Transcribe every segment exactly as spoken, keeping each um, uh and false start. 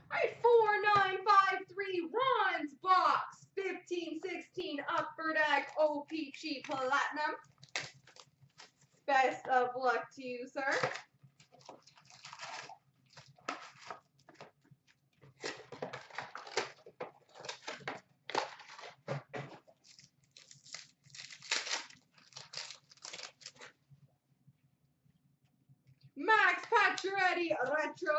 right, four nine five three Ron's box. fifteen sixteen Upper Deck O P G Platinum. Best of luck to you, sir. Max Pacioretty Retro.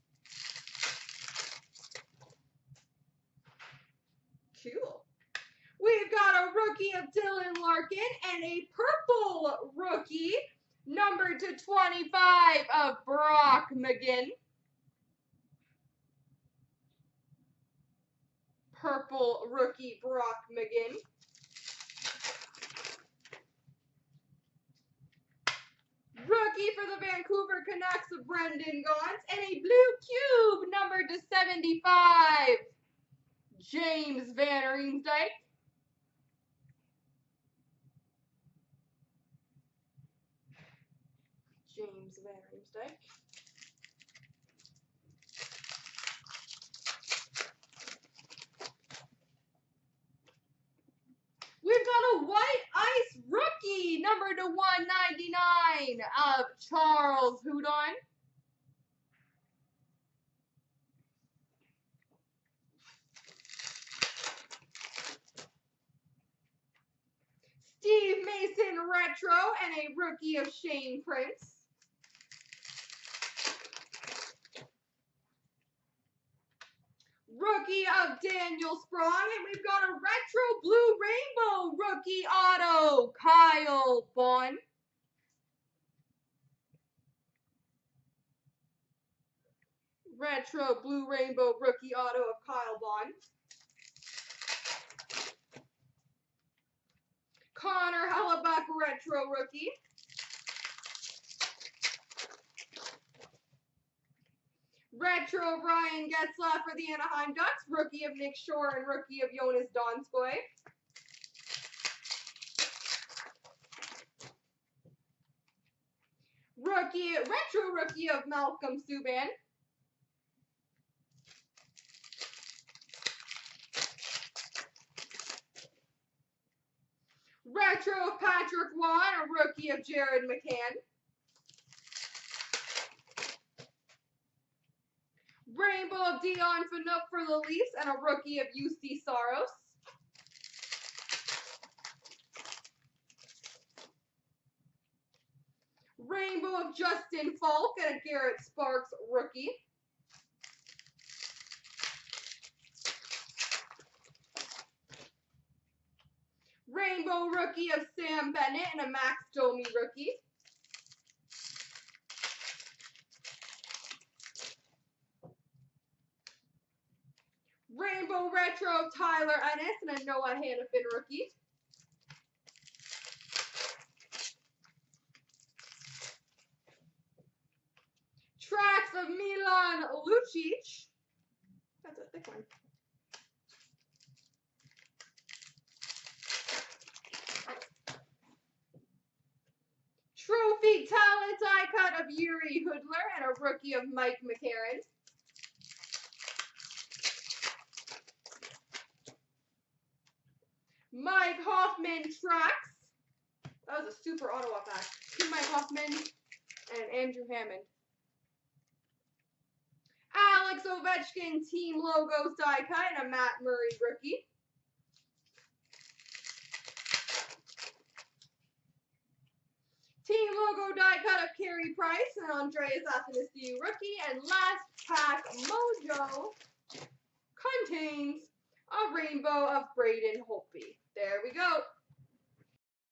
Cool. We've got a rookie of Dylan Larkin and a purple rookie, number to twenty-five of Brock McGinn. Purple rookie Brock McGinn. Rookie for the Vancouver Canucks of Brendan Gaunce and a blue cube, number to seventy-five, James Van Riemsdyk. James Van Riemsdyk. We've got a white ice rookie, number to one ninety-nine of Charles Hudon. Steve Mason retro and a rookie of Shane Prince. Rookie of Daniel Sprong, and we've got a retro blue rainbow rookie auto, Kyle Bond. Retro blue rainbow rookie auto of Kyle Bond. Connor Hellebuyck retro rookie. Retro Ryan Getzlaf for the Anaheim Ducks. Rookie of Nick Shore and rookie of Jonas Donskoy. Rookie, retro rookie of Malcolm Subban. Retro of Patrick Waugh, a rookie of Jared McCann. Rainbow of Dion Phaneuf for the Leafs and a rookie of U C Saros. Rainbow of Justin Falk and a Garrett Sparks rookie. Rainbow rookie of Sam Bennett and a Max Domi rookie. Rainbow retro of Tyler Ennis and a Noah Hanifin rookie. Tracks of Milan Lucic. That's a thick one. Trophy talent die cut of Yuri Hoodler and a rookie of Mike McCarron. Mike Hoffman tracks. That was a super Ottawa pack. Two Mike Hoffman and Andrew Hammond. Alex Ovechkin team logos die cut and a Matt Murray rookie. Team logo die cut of Carey Price and Andreas Athanasiou rookie. And last pack mojo contains a rainbow of Braden Holtby. There we go.